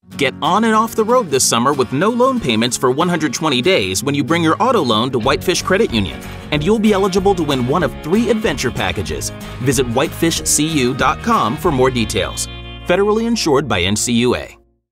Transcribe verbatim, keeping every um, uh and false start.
Get on and off the road this summer with no loan payments for one hundred twenty days when you bring your auto loan to Whitefish Credit Union. And you'll be eligible to win one of three adventure packages. Visit whitefish c u dot com for more details. Federally insured by N C U A.